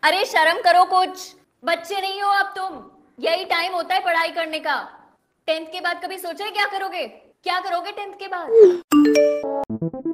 अरे शर्म करो कुछ, बच्चे नहीं हो अब तुम। यही टाइम होता है पढ़ाई करने का। टेंथ के बाद कभी सोचा है क्या करोगे? क्या करोगे टेंथ के बाद?